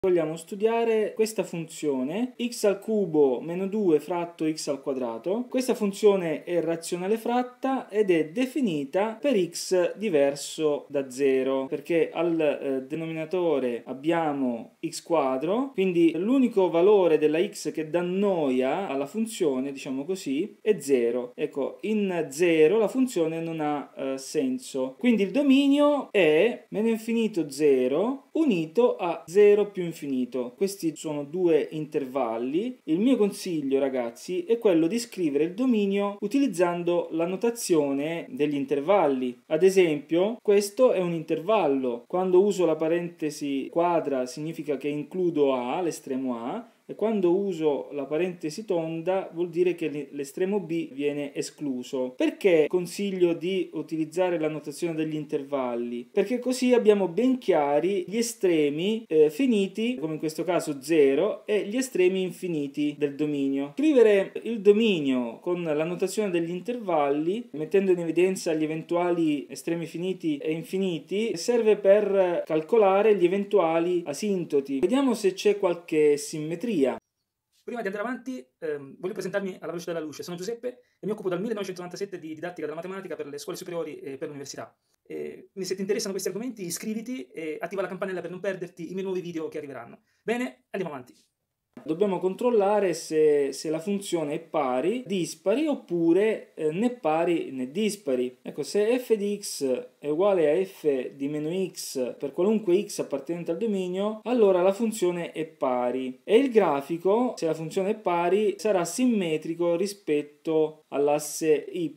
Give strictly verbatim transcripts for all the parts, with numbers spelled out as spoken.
Vogliamo studiare questa funzione x al cubo meno due fratto x al quadrato. Questa funzione è razionale fratta ed è definita per x diverso da zero, perché al eh, denominatore abbiamo x quadro, quindi l'unico valore della x che dà noia alla funzione, diciamo così, è zero. Ecco, in zero la funzione non ha eh, senso. Quindi il dominio è meno infinito zero unito a zero più infinito. Questi sono due intervalli. Il mio consiglio, ragazzi, è quello di scrivere il dominio utilizzando la notazione degli intervalli. Ad esempio, questo è un intervallo. Quando uso la parentesi quadra significa che includo A, l'estremo A, e quando uso la parentesi tonda vuol dire che l'estremo B viene escluso. Perché consiglio di utilizzare la notazione degli intervalli? Perché così abbiamo ben chiari gli estremi eh, finiti, come in questo caso zero, e gli estremi infiniti del dominio. Scrivere il dominio con la notazione degli intervalli, mettendo in evidenza gli eventuali estremi finiti e infiniti, serve per calcolare gli eventuali asintoti. Vediamo se c'è qualche simmetria. Prima di andare avanti, ehm, voglio presentarmi alla velocità della luce. Sono Giuseppe e mi occupo dal millenovecentonovantasette di didattica della matematica per le scuole superiori e per l'università. E quindi se ti interessano questi argomenti, iscriviti e attiva la campanella per non perderti i miei nuovi video che arriveranno. Bene, andiamo avanti. Dobbiamo controllare se, se la funzione è pari, dispari oppure eh, né pari né dispari. Ecco, se f di x è uguale a f di meno x per qualunque x appartenente al dominio, allora la funzione è pari. E il grafico, se la funzione è pari, sarà simmetrico rispetto all'asse y.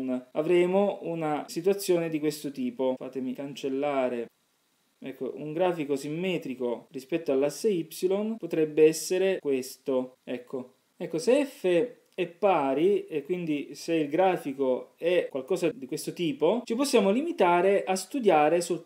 Avremo una situazione di questo tipo. Fatemi cancellare. Ecco, un grafico simmetrico rispetto all'asse y potrebbe essere questo. Ecco, ecco, se f è pari e quindi se il grafico è qualcosa di questo tipo, ci possiamo limitare a studiare soltanto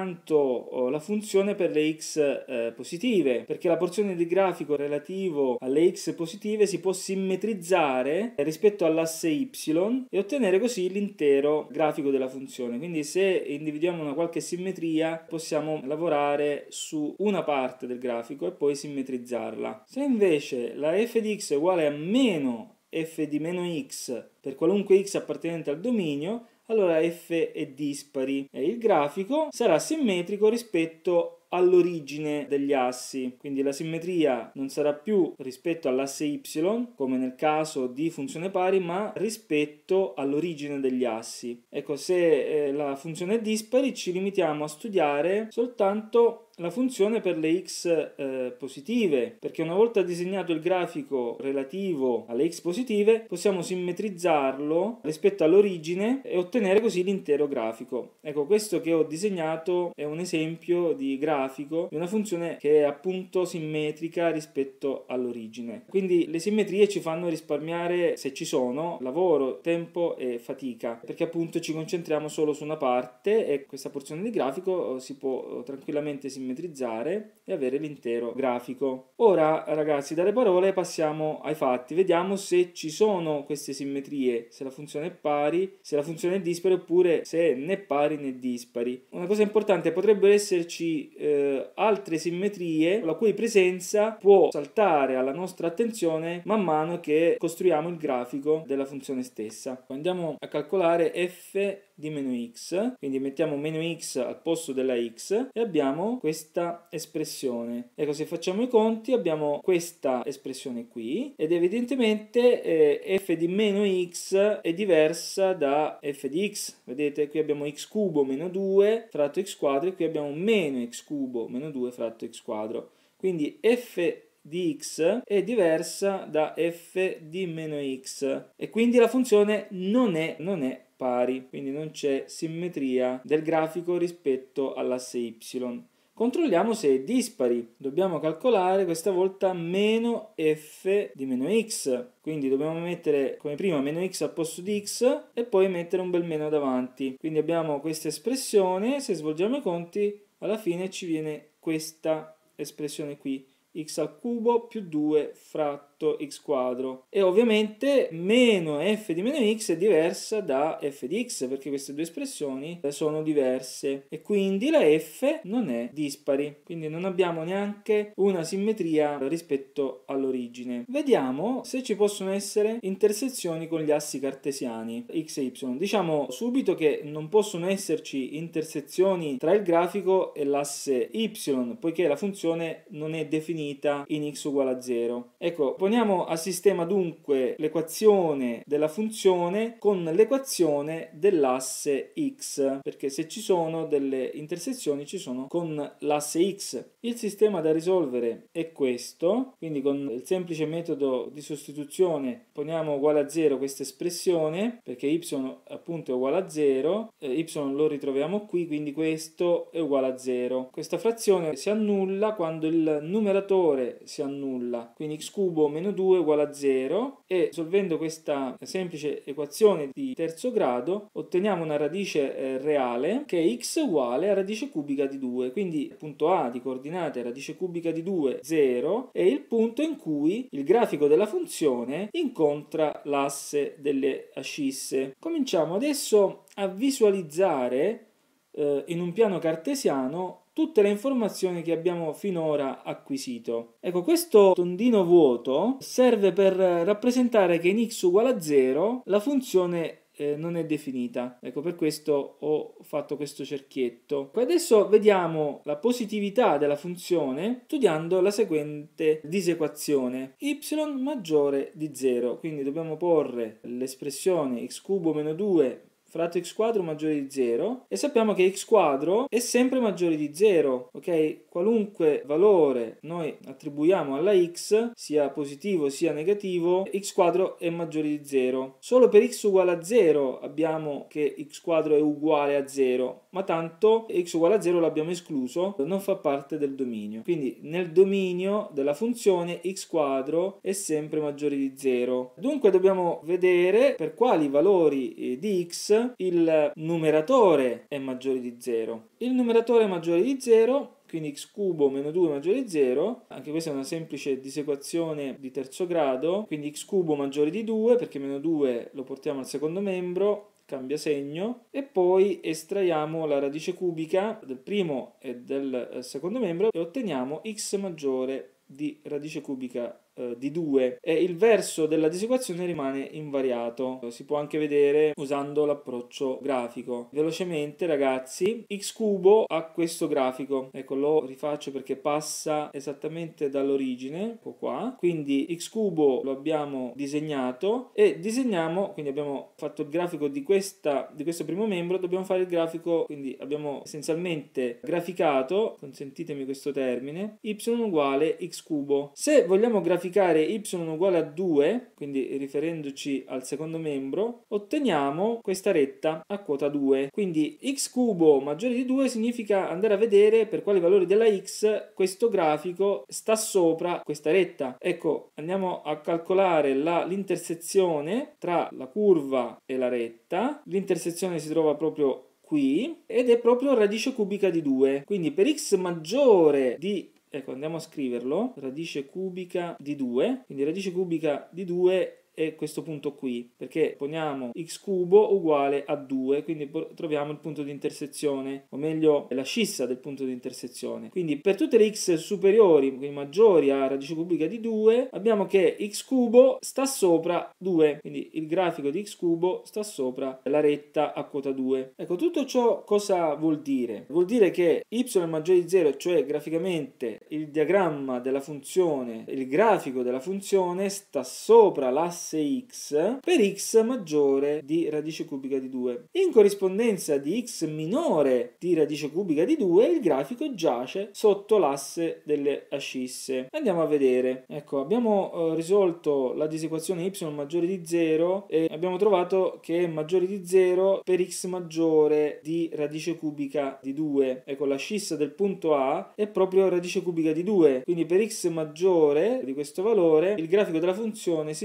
la funzione per le x eh, positive, perché la porzione di grafico relativo alle x positive si può simmetrizzare rispetto all'asse y e ottenere così l'intero grafico della funzione. Quindi se individuiamo una qualche simmetria possiamo lavorare su una parte del grafico e poi simmetrizzarla. Se invece la f di x è uguale a meno f di meno x per qualunque x appartenente al dominio, allora f è dispari e il grafico sarà simmetrico rispetto all'origine degli assi, quindi la simmetria non sarà più rispetto all'asse y come nel caso di funzione pari, ma rispetto all'origine degli assi. Ecco, se eh, la funzione è dispari ci limitiamo a studiare soltanto la funzione per le x eh, positive, perché una volta disegnato il grafico relativo alle x positive possiamo simmetrizzarlo rispetto all'origine e ottenere così l'intero grafico. Ecco, questo che ho disegnato è un esempio di grafico di una funzione che è appunto simmetrica rispetto all'origine. Quindi le simmetrie ci fanno risparmiare, se ci sono, lavoro, tempo e fatica, perché appunto ci concentriamo solo su una parte e questa porzione di grafico si può tranquillamente simmetrizzare e avere l'intero grafico. Ora, ragazzi, dalle parole passiamo ai fatti. Vediamo se ci sono queste simmetrie, se la funzione è pari, se la funzione è dispari oppure se è né pari né dispari. Una cosa importante, potrebbero esserci eh, altre simmetrie la cui presenza può saltare alla nostra attenzione man mano che costruiamo il grafico della funzione stessa. Andiamo a calcolare f di meno x, quindi mettiamo meno x al posto della x e abbiamo questa espressione. Ecco, se facciamo i conti abbiamo questa espressione qui ed evidentemente eh, f di meno x è diversa da f di x. Vedete, qui abbiamo x cubo meno due fratto x quadro e qui abbiamo meno x cubo meno due fratto x quadro. Quindi f di x è diversa da f di meno x e quindi la funzione non è, non è pari, quindi non c'è simmetria del grafico rispetto all'asse y. Controlliamo se è dispari. Dobbiamo calcolare questa volta meno f di meno x, quindi dobbiamo mettere come prima meno x al posto di x e poi mettere un bel meno davanti. Quindi abbiamo questa espressione, se svolgiamo i conti alla fine ci viene questa espressione qui, x al cubo più due fratto x quadro, e ovviamente meno f di meno x è diversa da f di x perché queste due espressioni sono diverse e quindi la f non è dispari, quindi non abbiamo neanche una simmetria rispetto all'origine. Vediamo se ci possono essere intersezioni con gli assi cartesiani x e y. Diciamo subito che non possono esserci intersezioni tra il grafico e l'asse y poiché la funzione non è definita in x uguale a zero. Ecco, poniamo a sistema dunque l'equazione della funzione con l'equazione dell'asse x, perché se ci sono delle intersezioni ci sono con l'asse x. Il sistema da risolvere è questo, quindi con il semplice metodo di sostituzione poniamo uguale a zero questa espressione, perché y appunto è uguale a zero, eh, y lo ritroviamo qui, quindi questo è uguale a zero. Questa frazione si annulla quando il numeratore si annulla, quindi x cubo meno due uguale a zero, e solvendo questa semplice equazione di terzo grado otteniamo una radice eh, reale che è x uguale a radice cubica di due, quindi il punto A di coordinate radice cubica di due, zero, è il punto in cui il grafico della funzione incontra l'asse delle ascisse. Cominciamo adesso a visualizzare eh, in un piano cartesiano tutte le informazioni che abbiamo finora acquisito. Ecco, questo tondino vuoto serve per rappresentare che in x uguale a zero la funzione eh, non è definita. Ecco, per questo ho fatto questo cerchietto. Adesso vediamo la positività della funzione studiando la seguente disequazione: y maggiore di zero, quindi dobbiamo porre l'espressione x cubo meno due fratto x quadro maggiore di zero, e sappiamo che x quadro è sempre maggiore di zero, ok? Qualunque valore noi attribuiamo alla x, sia positivo sia negativo, x quadro è maggiore di zero. Solo per x uguale a zero abbiamo che x quadro è uguale a zero, ma tanto x uguale a zero l'abbiamo escluso, non fa parte del dominio. Quindi nel dominio della funzione x quadro è sempre maggiore di zero. Dunque dobbiamo vedere per quali valori di x il numeratore è maggiore di zero. Il numeratore è maggiore di zero, quindi x cubo meno due maggiore di zero, anche questa è una semplice disequazione di terzo grado, quindi x cubo maggiore di due, perché meno due lo portiamo al secondo membro, cambia segno, e poi estraiamo la radice cubica del primo e del secondo membro e otteniamo x maggiore di radice cubica eh, di due, e il verso della disequazione rimane invariato. Si può anche vedere usando l'approccio grafico. Velocemente ragazzi, x cubo ha questo grafico, ecco, lo rifaccio perché passa esattamente dall'origine, ecco qua, quindi x cubo lo abbiamo disegnato e disegniamo, quindi abbiamo fatto il grafico di, questa, di questo primo membro, dobbiamo fare il grafico, quindi abbiamo essenzialmente graficato, consentitemi questo termine, y uguale x cubo. Se vogliamo graficare y uguale a due, quindi riferendoci al secondo membro, otteniamo questa retta a quota due. Quindi x cubo maggiore di due significa andare a vedere per quali valori della x questo grafico sta sopra questa retta. Ecco, andiamo a calcolare la, l'intersezione tra la curva e la retta. L'intersezione si trova proprio qui ed è proprio radice cubica di due. Quindi per x maggiore di, ecco, andiamo a scriverlo, radice cubica di due, quindi radice cubica di due è questo punto qui, perché poniamo x cubo uguale a due, quindi troviamo il punto di intersezione, o meglio la scissa del punto di intersezione. Quindi per tutte le x superiori, quindi maggiori a radice cubica di due, abbiamo che x cubo sta sopra due, quindi il grafico di x cubo sta sopra la retta a quota due. Ecco, tutto ciò cosa vuol dire? Vuol dire che y è maggiore di zero, cioè graficamente il diagramma della funzione, il grafico della funzione sta sopra l'asse x per x maggiore di radice cubica di due. In corrispondenza di x minore di radice cubica di due, il grafico giace sotto l'asse delle ascisse. Andiamo a vedere. Ecco, abbiamo eh, risolto la disequazione y maggiore di zero e abbiamo trovato che è maggiore di zero per x maggiore di radice cubica di due. Ecco, la scissa del punto A è proprio radice cubica di due, quindi per x maggiore di questo valore il grafico della funzione si svolge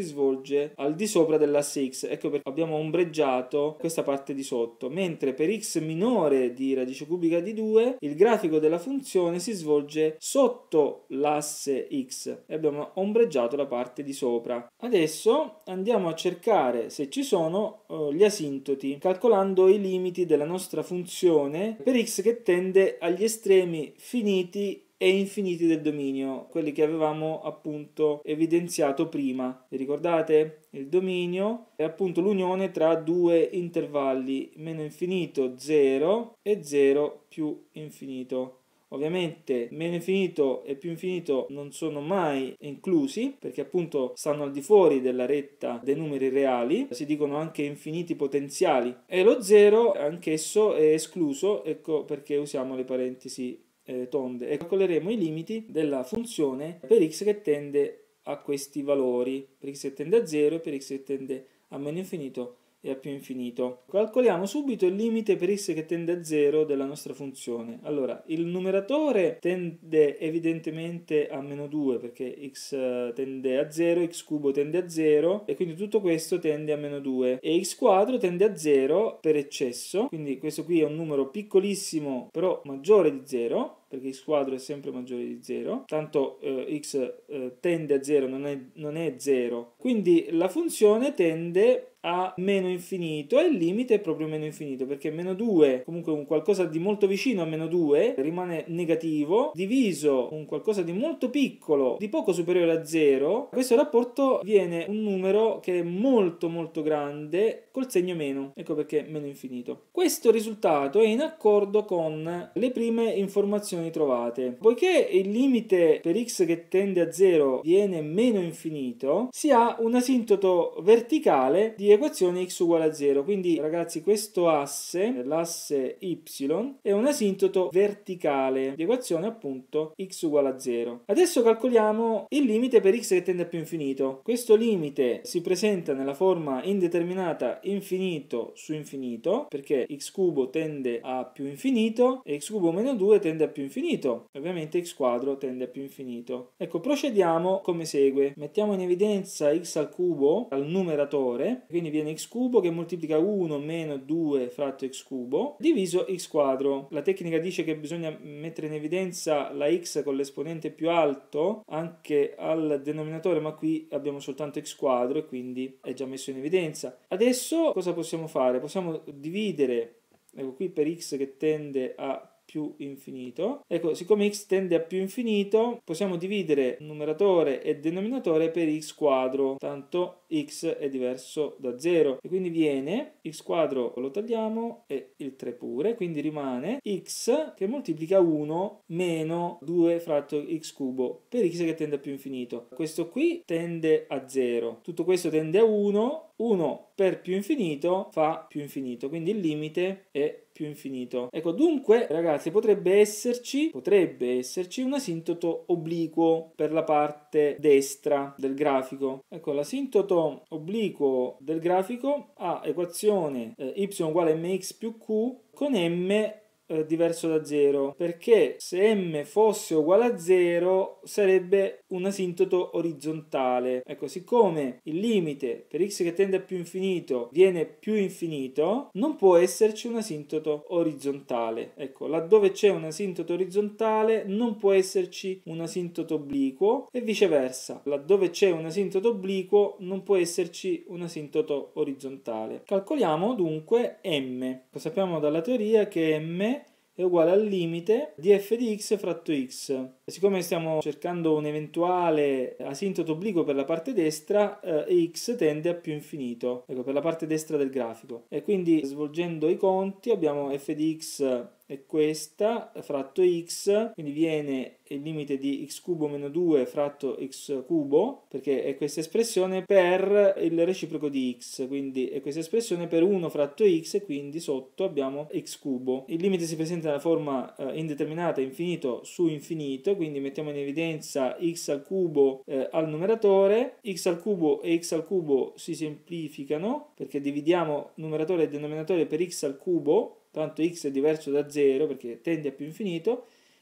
svolge al di sopra dell'asse x, ecco perché abbiamo ombreggiato questa parte di sotto, mentre per x minore di radice cubica di due il grafico della funzione si svolge sotto l'asse x e abbiamo ombreggiato la parte di sopra. Adesso andiamo a cercare se ci sono uh, gli asintoti calcolando i limiti della nostra funzione per x che tende agli estremi finiti e infiniti del dominio, quelli che avevamo appunto evidenziato prima. Vi ricordate? Il dominio è appunto l'unione tra due intervalli, meno infinito zero e zero più infinito. Ovviamente meno infinito e più infinito non sono mai inclusi perché appunto stanno al di fuori della retta dei numeri reali, si dicono anche infiniti potenziali, e lo zero anch'esso è escluso, ecco perché usiamo le parentesi eh, tonde, e calcoleremo i limiti della funzione per x che tende a questi valori, per x che tende a zero e per x che tende a meno infinito e a più infinito. Calcoliamo subito il limite per x che tende a zero della nostra funzione. Allora, il numeratore tende evidentemente a meno due perché x tende a zero, x cubo tende a zero e quindi tutto questo tende a meno due, e x quadro tende a zero per eccesso, quindi questo qui è un numero piccolissimo però maggiore di zero, perché x quadro è sempre maggiore di zero, tanto eh, x eh, tende a zero, non è, non è zero, quindi la funzione tende a meno infinito e il limite è proprio meno infinito, perché meno due, comunque un qualcosa di molto vicino a meno due, rimane negativo, diviso un qualcosa di molto piccolo, di poco superiore a zero, questo rapporto viene un numero che è molto molto grande col segno meno, ecco perché meno infinito. Questo risultato è in accordo con le prime informazioni trovate. Poiché il limite per x che tende a zero viene meno infinito, si ha un asintoto verticale di equazione x uguale a zero. Quindi ragazzi, questo asse, l'asse y, è un asintoto verticale di equazione appunto x uguale a zero. Adesso calcoliamo il limite per x che tende a più infinito. Questo limite si presenta nella forma indeterminata infinito su infinito, perché x cubo tende a più infinito e x cubo meno due tende a più infinito, ovviamente x quadro tende a più infinito. Ecco, procediamo come segue: mettiamo in evidenza x al cubo al numeratore, quindi viene x cubo che moltiplica uno meno due fratto x cubo diviso x quadro. La tecnica dice che bisogna mettere in evidenza la x con l'esponente più alto anche al denominatore, ma qui abbiamo soltanto x quadro e quindi è già messo in evidenza. Adesso cosa possiamo fare? Possiamo dividere, ecco qui per x che tende a più infinito, ecco, siccome x tende a più infinito possiamo dividere numeratore e denominatore per x quadro, tanto x è diverso da zero e quindi viene x quadro, lo tagliamo, e il tre pure, quindi rimane x che moltiplica uno meno due fratto x cubo per x che tende a più infinito. Questo qui tende a zero, tutto questo tende a uno, uno per più infinito fa più infinito, quindi il limite è più infinito. Ecco, dunque ragazzi potrebbe esserci potrebbe esserci un asintoto obliquo per la parte destra del grafico. Ecco, l'asintoto obliquo del grafico ha equazione eh, y uguale mx più q con m Eh, diverso da zero, perché se m fosse uguale a zero sarebbe un asintoto orizzontale. Ecco, siccome il limite per x che tende a più infinito viene più infinito, non può esserci un asintoto orizzontale. Ecco, laddove c'è un asintoto orizzontale non può esserci un asintoto obliquo e viceversa, laddove c'è un asintoto obliquo non può esserci un asintoto orizzontale. Calcoliamo dunque m. Lo sappiamo dalla teoria che m è uguale al limite di f di x fratto x. Siccome stiamo cercando un eventuale asintoto obliquo per la parte destra, eh, x tende a più infinito, ecco, per la parte destra del grafico, e quindi svolgendo i conti abbiamo f di x è questa fratto x, quindi viene il limite di x cubo meno due fratto x cubo, perché è questa espressione per il reciproco di x, quindi è questa espressione per uno fratto x e quindi sotto abbiamo x cubo. Il limite si presenta nella forma eh, indeterminata infinito su infinito, quindi mettiamo in evidenza x al cubo eh, al numeratore, x al cubo e x al cubo si semplificano perché dividiamo numeratore e denominatore per x al cubo, tanto x è diverso da zero perché tende a più infinito,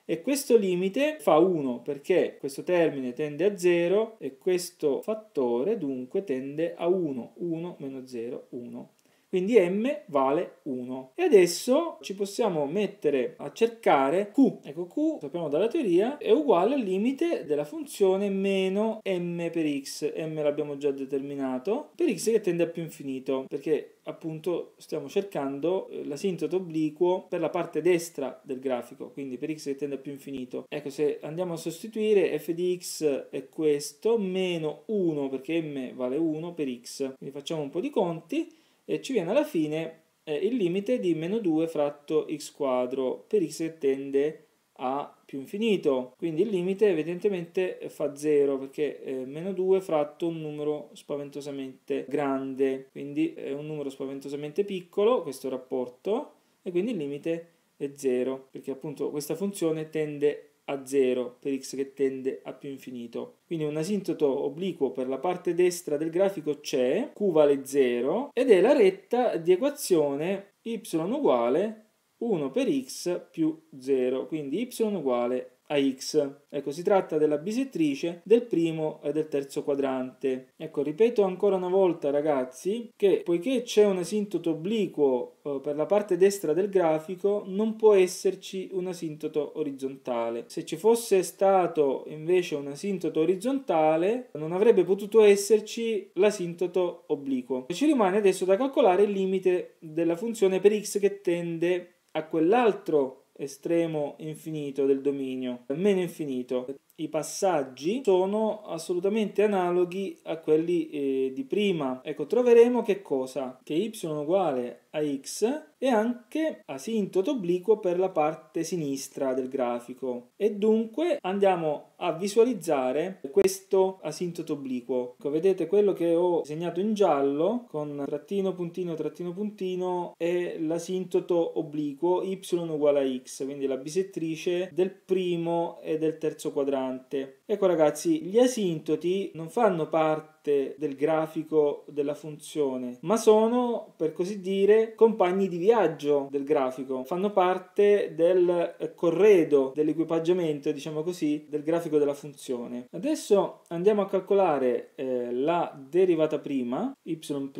e questo limite fa uno perché questo termine tende a zero e questo fattore dunque tende a uno, uno meno zero, uno. Quindi m vale uno. E adesso ci possiamo mettere a cercare q. Ecco, q, sappiamo dalla teoria, è uguale al limite della funzione meno m per x. M l'abbiamo già determinato, per x che tende a più infinito, perché appunto stiamo cercando l'asintoto obliquo per la parte destra del grafico, quindi per x che tende a più infinito. Ecco, se andiamo a sostituire, f di x è questo, meno uno, perché m vale uno per x. Quindi facciamo un po' di conti, e ci viene alla fine eh, il limite di meno due fratto x quadro per x che tende a più infinito. Quindi il limite evidentemente fa zero perché eh, meno due fratto un numero spaventosamente grande, quindi è un numero spaventosamente piccolo questo rapporto, e quindi il limite è zero perché appunto questa funzione tende a zero per x che tende a più infinito. Quindi un asintoto obliquo per la parte destra del grafico c'è, q vale zero, ed è la retta di equazione y uguale uno per x più zero, quindi y uguale a x. Ecco, si tratta della bisettrice del primo e del terzo quadrante. Ecco, ripeto ancora una volta, ragazzi, che poiché c'è un asintoto obliquo eh, per la parte destra del grafico, non può esserci un asintoto orizzontale. Se ci fosse stato invece un asintoto orizzontale, non avrebbe potuto esserci l'asintoto obliquo. Ci rimane adesso da calcolare il limite della funzione per x che tende a quell'altro estremo infinito del dominio, meno infinito. I passaggi sono assolutamente analoghi a quelli eh, di prima. Ecco, troveremo che cosa? Che y uguale a x è anche asintoto obliquo per la parte sinistra del grafico, e dunque andiamo a visualizzare questo asintoto obliquo. Ecco, vedete quello che ho segnato in giallo con trattino, puntino, trattino, puntino è l'asintoto obliquo y uguale a x, quindi la bisettrice del primo e del terzo quadrante. Ecco ragazzi, gli asintoti non fanno parte del grafico della funzione, ma sono, per così dire, compagni di viaggio del grafico, fanno parte del corredo, dell'equipaggiamento, diciamo così, del grafico della funzione. Adesso andiamo a calcolare eh, la derivata prima, y'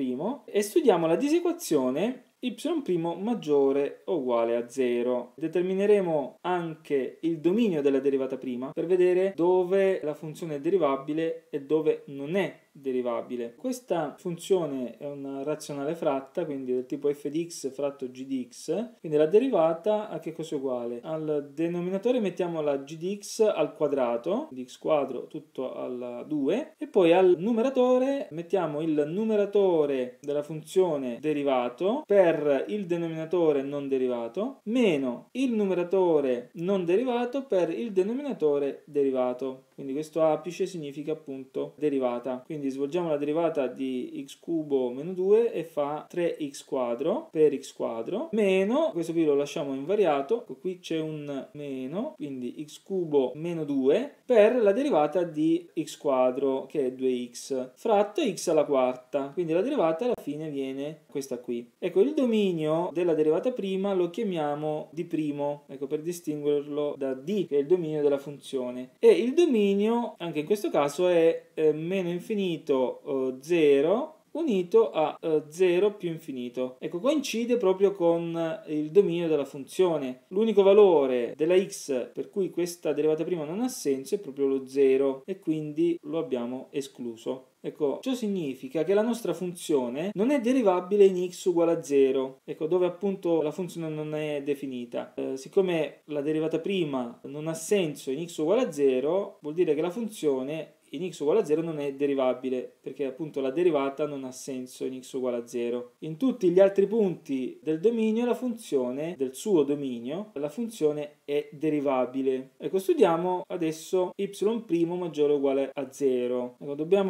e studiamo la disequazione y' maggiore o uguale a zero. Determineremo anche il dominio della derivata prima per vedere dove la funzione è derivabile e dove non è derivabile. Questa funzione è una razionale fratta, quindi del tipo f di x fratto g di x, quindi la derivata a che cosa è uguale? Al denominatore mettiamo la g di x al quadrato, di x quadro tutto al due, e poi al numeratore mettiamo il numeratore della funzione derivato per il denominatore non derivato meno il numeratore non derivato per il denominatore derivato. Quindi questo apice significa appunto derivata. Quindi svolgiamo la derivata di x cubo meno due e fa tre x quadro per x quadro meno, questo qui lo lasciamo invariato, qui c'è un meno, quindi x cubo meno due per la derivata di x quadro che è due x fratto x alla quarta, quindi la derivata alla fine viene questa qui. Ecco, il dominio della derivata prima lo chiamiamo d', ecco, per distinguerlo da d che è il dominio della funzione, e il dominio anche in questo caso è eh, meno infinito eh, zero unito a eh, zero più infinito. Ecco, coincide proprio con il dominio della funzione. L'unico valore della x per cui questa derivata prima non ha senso è proprio lo zero, e quindi lo abbiamo escluso. Ecco, ciò significa che la nostra funzione non è derivabile in x uguale a zero, ecco, dove appunto la funzione non è definita. Eh, siccome la derivata prima non ha senso in x uguale a zero, vuol dire che la funzione in x uguale a zero non è derivabile, perché appunto la derivata non ha senso in x uguale a zero. In tutti gli altri punti del dominio, la funzione, del suo dominio, la funzione è derivabile. Ecco, studiamo adesso y' maggiore o uguale a zero. Ecco, dobbiamo risolvere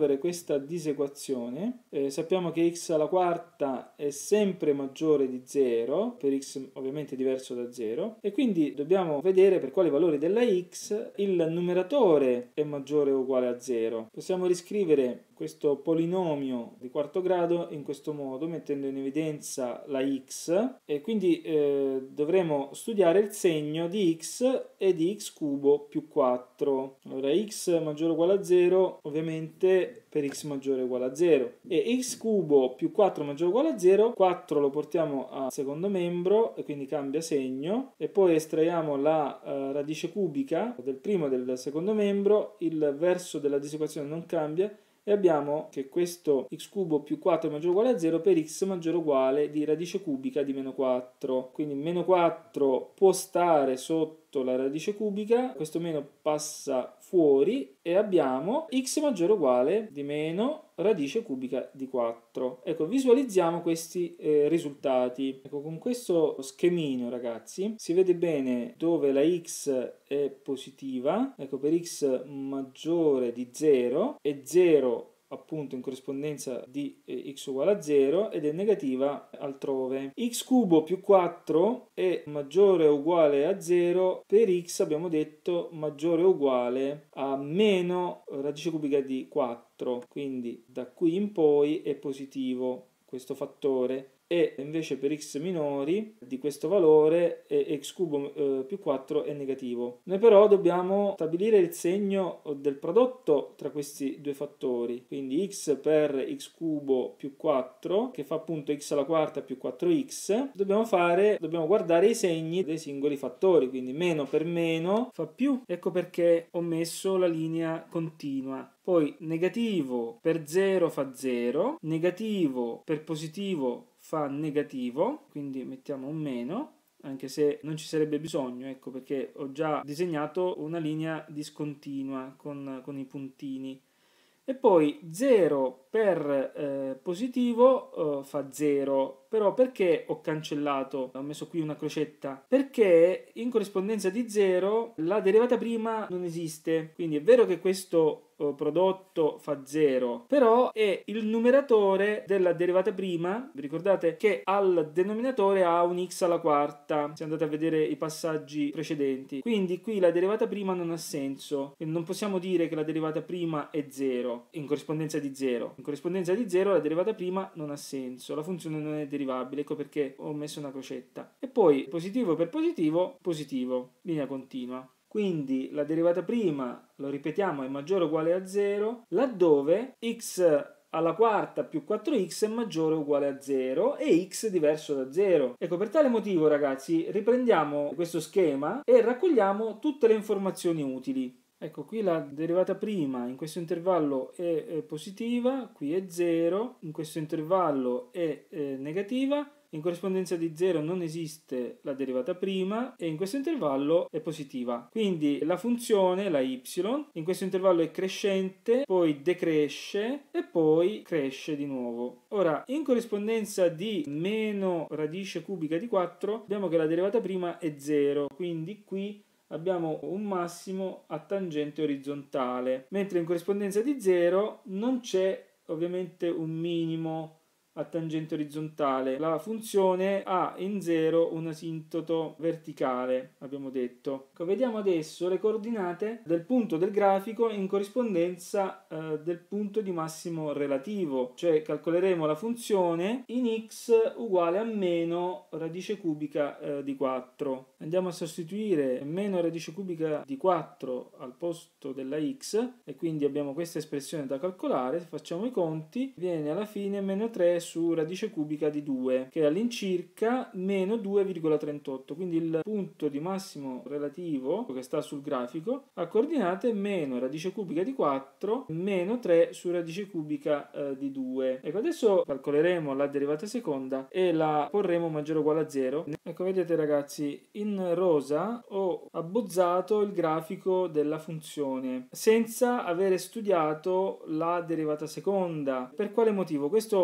risolvere questa disequazione, eh, sappiamo che x alla quarta è sempre maggiore di zero, per x ovviamente diverso da zero, e quindi dobbiamo vedere per quali valori della x il numeratore è maggiore o uguale a zero. Possiamo riscrivere questo polinomio di quarto grado in questo modo, mettendo in evidenza la x, e quindi eh, dovremo studiare il segno di x e di x cubo più quattro. Allora x maggiore o uguale a zero ovviamente per x maggiore o uguale a zero, e x cubo più quattro maggiore o uguale a zero, quattro lo portiamo al secondo membro e quindi cambia segno, e poi estraiamo la uh, radice cubica del primo e del secondo membro, il verso della disequazione non cambia, e abbiamo che questo x cubo più quattro è maggiore o uguale a zero per x maggiore o uguale di radice cubica di meno quattro. Quindi meno quattro può stare sotto la radice cubica, questo meno passa fuori e abbiamo x maggiore o uguale di meno radice cubica di quattro. Ecco, visualizziamo questi eh, risultati. Ecco, con questo schemino, ragazzi, si vede bene dove la x è positiva. Ecco, per x maggiore di zero e zero appunto in corrispondenza di eh, x uguale a zero, ed è negativa altrove. X cubo più quattro è maggiore o uguale a zero per x, abbiamo detto, maggiore o uguale a meno radice cubica di quattro, quindi da qui in poi è positivo questo fattore, e invece per x minori di questo valore è x cubo eh, più quattro è negativo. Noi però dobbiamo stabilire il segno del prodotto tra questi due fattori, quindi x per x cubo più quattro, che fa appunto x alla quarta più quattro x, dobbiamo fare, dobbiamo guardare i segni dei singoli fattori, quindi meno per meno fa più, ecco perché ho messo la linea continua. Poi negativo per zero fa zero, negativo per positivo fa negativo, quindi mettiamo un meno, anche se non ci sarebbe bisogno, ecco perché ho già disegnato una linea discontinua con, con i puntini. E poi zero per eh, positivo eh, fa zero, però perché ho cancellato, ho messo qui una crocetta? Perché in corrispondenza di zero la derivata prima non esiste, quindi è vero che questo eh, prodotto fa zero, però è il numeratore della derivata prima, vi ricordate che al denominatore ha un x alla quarta, se andate a vedere i passaggi precedenti, quindi qui la derivata prima non ha senso, quindi non possiamo dire che la derivata prima è zero in corrispondenza di zero. In corrispondenza di zero la derivata prima non ha senso, la funzione non è derivabile, ecco perché ho messo una crocetta. E poi positivo per positivo, positivo, linea continua. Quindi la derivata prima, lo ripetiamo, è maggiore o uguale a zero, laddove x alla quarta più quattro x è maggiore o uguale a zero e x diverso da zero. Ecco, per tale motivo, ragazzi, riprendiamo questo schema e raccogliamo tutte le informazioni utili. Ecco, qui la derivata prima in questo intervallo è, è positiva, qui è zero, in questo intervallo è, è negativa, in corrispondenza di zero non esiste la derivata prima e in questo intervallo è positiva. Quindi la funzione, la y, in questo intervallo è crescente, poi decresce e poi cresce di nuovo. Ora, in corrispondenza di meno radice cubica di quattro, abbiamo che la derivata prima è zero, quindi qui abbiamo un massimo a tangente orizzontale, mentre in corrispondenza di zero non c'è ovviamente un minimo a tangente orizzontale. La funzione ha in zero un asintoto verticale, abbiamo detto. Vediamo adesso le coordinate del punto del grafico in corrispondenza eh, del punto di massimo relativo, cioè calcoleremo la funzione in x uguale a meno radice cubica eh, di quattro. Andiamo a sostituire meno radice cubica di quattro al posto della x e quindi abbiamo questa espressione da calcolare. Se facciamo i conti viene alla fine meno tre su radice cubica di due, che è all'incirca meno due virgola trentotto, quindi il punto di massimo relativo che sta sul grafico ha coordinate meno radice cubica di quattro meno tre su radice cubica eh, di due. Ecco, adesso calcoleremo la derivata seconda e la porremo maggiore o uguale a zero. Ecco, vedete ragazzi, in rosa ho abbozzato il grafico della funzione senza avere studiato la derivata seconda. Per quale motivo? Questo è il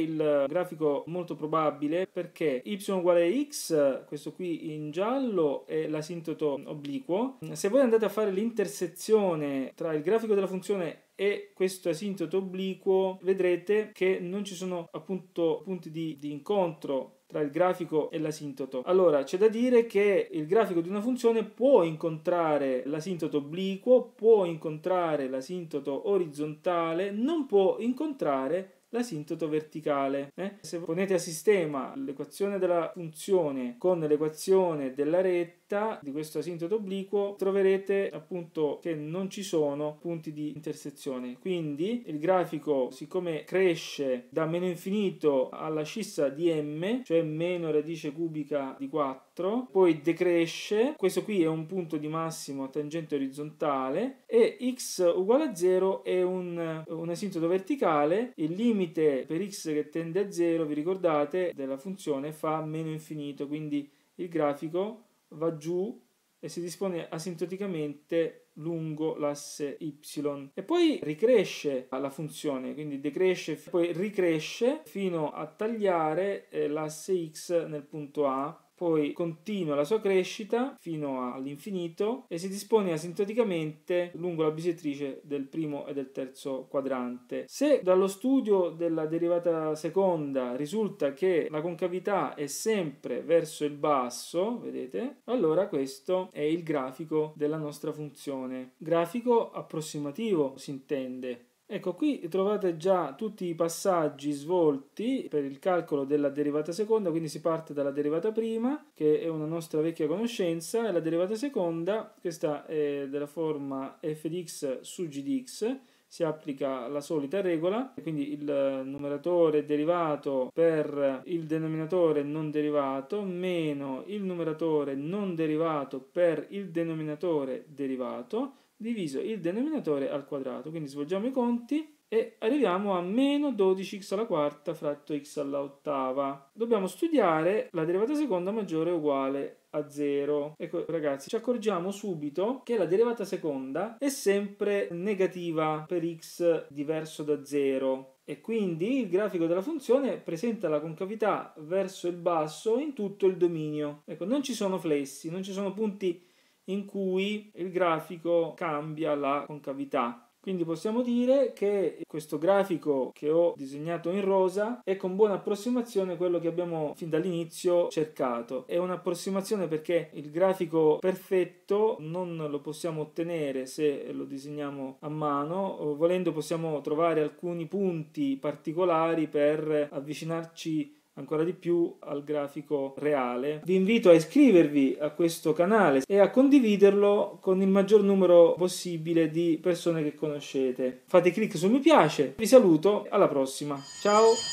il grafico molto probabile perché y uguale x, questo qui in giallo, è l'asintoto obliquo. Se voi andate a fare l'intersezione tra il grafico della funzione e questo asintoto obliquo, vedrete che non ci sono appunto punti di, di incontro tra il grafico e l'asintoto. Allora, c'è da dire che il grafico di una funzione può incontrare l'asintoto obliquo, può incontrare l'asintoto orizzontale, non può incontrare l'asintoto verticale. Eh? Se ponete a sistema l'equazione della funzione con l'equazione della retta di questo asintoto obliquo, troverete appunto che non ci sono punti di intersezione. Quindi il grafico, siccome cresce da meno infinito alla scissa di m, cioè meno radice cubica di quattro, poi decresce, questo qui è un punto di massimo a tangente orizzontale, e x uguale a zero è un, un asintoto verticale. Il limite per x che tende a zero, vi ricordate, della funzione fa meno infinito, quindi il grafico va giù e si dispone asintoticamente lungo l'asse y, e poi ricresce la funzione, quindi decresce, poi ricresce fino a tagliare eh, l'asse x nel punto A, poi continua la sua crescita fino all'infinito e si dispone asintoticamente lungo la bisettrice del primo e del terzo quadrante. Se dallo studio della derivata seconda risulta che la concavità è sempre verso il basso, vedete, allora questo è il grafico della nostra funzione. Grafico approssimativo si intende. Ecco, qui trovate già tutti i passaggi svolti per il calcolo della derivata seconda, quindi si parte dalla derivata prima, che è una nostra vecchia conoscenza, e la derivata seconda, questa è della forma f di x su g di x, si applica la solita regola, quindi il numeratore derivato per il denominatore non derivato meno il numeratore non derivato per il denominatore derivato, diviso il denominatore al quadrato. Quindi svolgiamo i conti e arriviamo a meno dodici x alla quarta fratto x alla ottava. Dobbiamo studiare la derivata seconda maggiore o uguale a zero. Ecco ragazzi, ci accorgiamo subito che la derivata seconda è sempre negativa per x diverso da zero, e quindi il grafico della funzione presenta la concavità verso il basso in tutto il dominio. Ecco, non ci sono flessi, non ci sono punti in cui il grafico cambia la concavità. Quindi possiamo dire che questo grafico che ho disegnato in rosa è con buona approssimazione quello che abbiamo fin dall'inizio cercato. È un'approssimazione perché il grafico perfetto non lo possiamo ottenere se lo disegniamo a mano. Volendo possiamo trovare alcuni punti particolari per avvicinarci ancora di più al grafico reale. Vi invito a iscrivervi a questo canale e a condividerlo con il maggior numero possibile di persone che conoscete. Fate clic su mi piace, vi saluto, alla prossima, ciao!